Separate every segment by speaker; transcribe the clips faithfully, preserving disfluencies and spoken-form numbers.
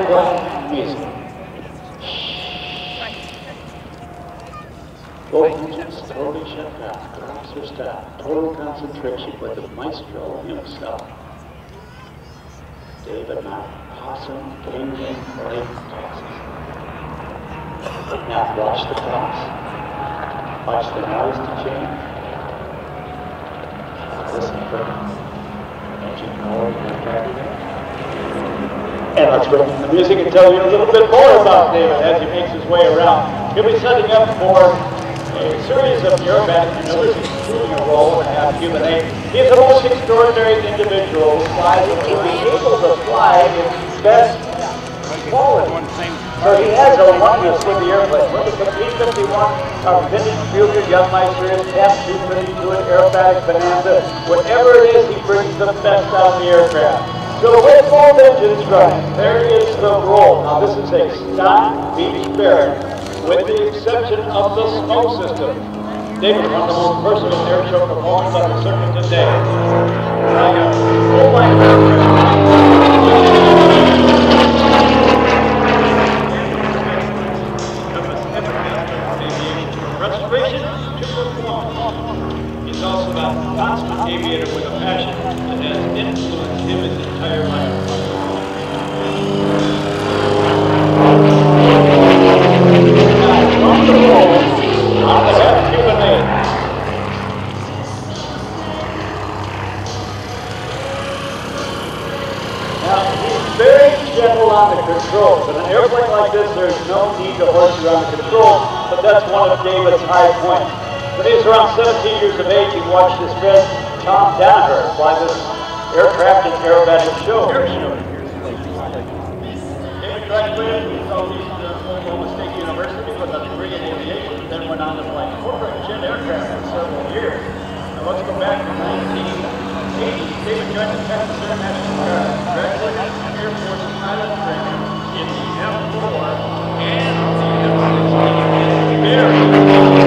Speaker 1: high-flying music. Both engines totally shut down, drops are stopped, total concentration with the maestro himself. David Mount, Possum, Kingdom, Blake, Texas. Now watch the clocks. Watch the noise to change. Listen for engine noise and traffic. And let's bring in the music and tell you a little bit more about David as he makes his way around. He'll be setting up for a series of aerobatic maneuvers, including a roll and a half Q and A. He's the most extraordinary individual who flies and will be able to fly in best quality. So he has a oneness with the airplane. Whether it's a P fifty-one, a vintage Buick, Youngmeister, TAP two thirty-two, an aerobatic Bonanza, whatever it is, he brings the best out of the aircraft. So with both engines running, there is the roll. Now this is a stock Beech Barrett, with the exception of the smoke system. David, one of the most versatile air show performers on the circuit today. I got full line restoration to performance. He's also a constant aviator with a passion that has influenced him his entire life. From the roll, on the half Q and A. Now, he's very gentle on the controls. In an airplane like this, there's no need to horse around the controls, but that's one of David's high points. When he was around seventeen years of age, he watched his friend Tom Danaher fly this aircraft and aerobatic show. David graduated from Southeast Oklahoma State University with a degree in aviation, then went on to fly corporate jet aircraft for several years. Now let's go back to nineteen eighty. David joined the Texas Air National Guard, graduated from Air Force pilot training in the F four and the F sixteen. Very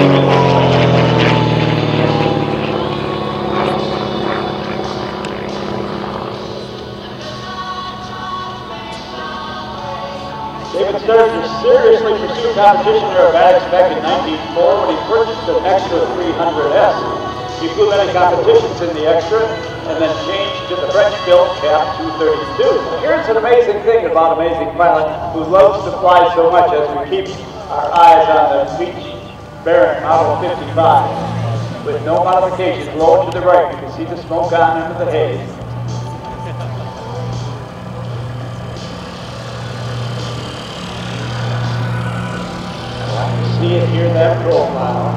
Speaker 1: David started to seriously pursue competition aerobatics back in nineteen oh four when he purchased an Extra three hundred S. He flew many competitions in the Extra and then changed to the French-built Cap two thirty-two. Here's an amazing thing about Amazing Pilot, who loves to fly so much as we keep our eyes on the Beech Barrett Model fifty-five. With no modifications, low and to the right, you can see the smoke on under the haze. See it here, that profile.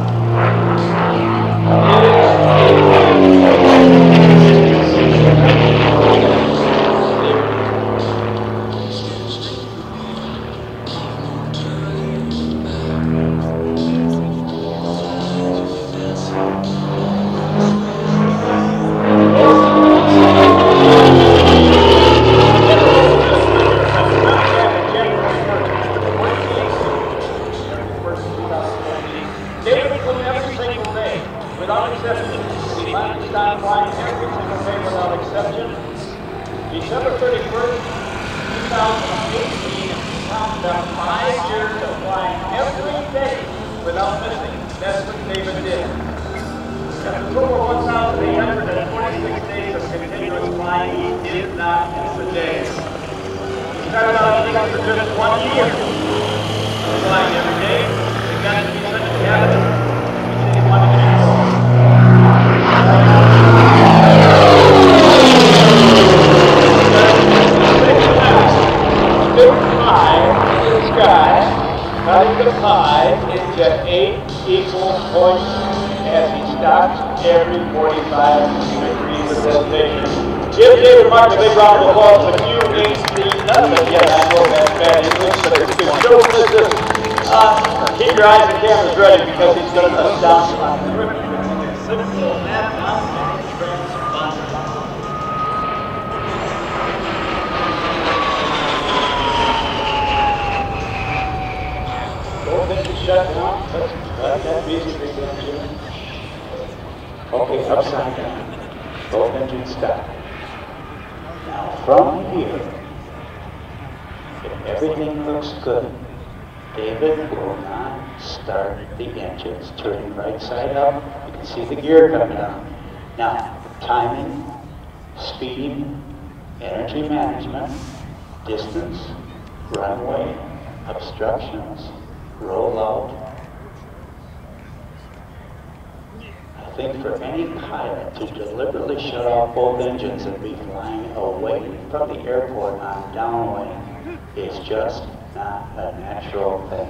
Speaker 1: Without exception, we plan to start flying every single day without exception. December thirty-first, two thousand eighteen, counts down five years of flying every day without missing. That's what David did. After over one thousand eight hundred twenty-six days of continuous flying, he did not miss a day. He started out shooting for just one year. Flying every day, he got to be such a habit, he said he wanted to go. Cutting the pie into eight equal points as he stops every forty-five degrees of rotation. Give David Martin a big round of applause if you ain't seen none of it yet. I know that's bad English, but it's good show business. Uh, keep your eyes and cameras ready because he's going to astound you on the trip. Simple math, not transponder. Shut down. Let's let that music begin. Okay, upside down. Both engines stop. Now from here,
Speaker 2: If everything looks good, David will not start the engines. Turning right side up, you can see the gear coming down. Now, timing, speed, energy management, distance, runway, obstructions, rollout. I think for any pilot to deliberately shut off both engines and be flying away from the airport on downwind is just not a natural thing.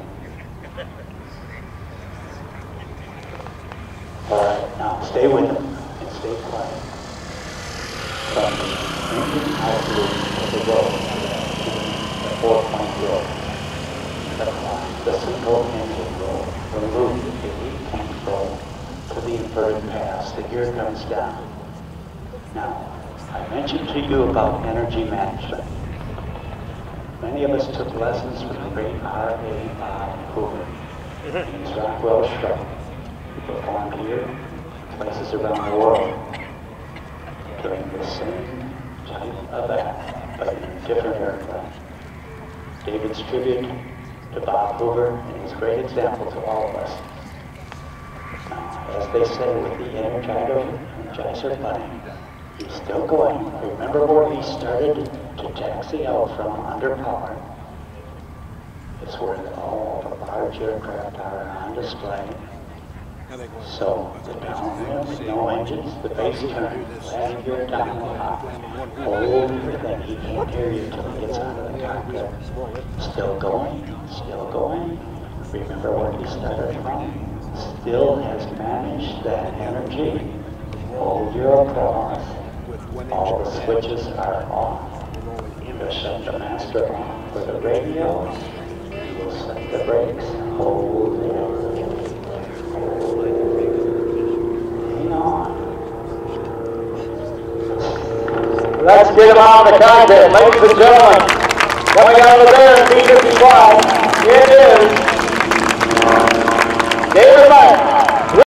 Speaker 2: All right, now stay with them and stay quiet. From the engine outlook of the road to the four-point roll, the climb, the single engine roll, the loop, the eight-point roll to the inverted pass, the gear comes down. Now, I mentioned to you about energy management. Many of us took lessons from the great R A Bob Hoover. He's Rockwell Shrub, who performed here, places around the world, during the same type of act, but in a different airplane. David's tribute to Bob Hoover is a great example to all of us. Now, as they say with the Energizer, Energizer plane, he's still going. Remember where he started to taxi out from under power? It's where all the large aircraft are on display. So, the downwind, no engines, the base turn, landing gear down the hop, hold everything. He can't hear you until he gets out of the cockpit. Still going, still going. Remember where he started from? Still has managed that energy. Hold your applause. All the switches are off. You'll shut the master off for the radio. You will set the brakes. Hold it. Hang on.
Speaker 1: Let's get him on the cockpit, ladies and gentlemen. Coming out of there in B fifty-five, it is David Meyer.